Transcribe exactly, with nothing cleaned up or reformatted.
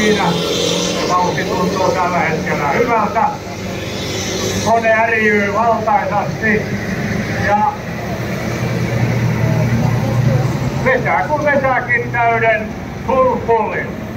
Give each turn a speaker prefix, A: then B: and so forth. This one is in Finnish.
A: siinä. Vauhti tuntuu tällä hetkellä hyvältä. Kone ärityy valtaisasti ja vetää kun vetääkin täyden full fullin.